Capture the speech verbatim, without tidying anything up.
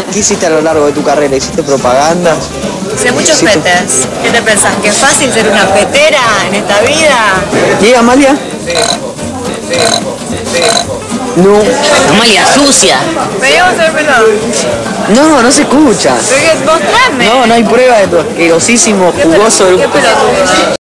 ¿Qué hiciste a lo largo de tu carrera? ¿Hiciste propaganda? Hice muchos ¿Hiciste... petes. ¿Qué te pensás? ¿Que es fácil ser una petera en esta vida? ¿Llega Amalia? No. Amalia sucia. Venimos a ver pelado. No, no se escucha. Mostrame. No, no hay prueba de tu asquerosísimo jugoso. ¿Qué pelotudo?